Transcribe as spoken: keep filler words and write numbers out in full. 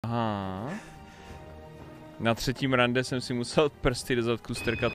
Aha. Na třetím rande jsem si musel prsty do zadku strkat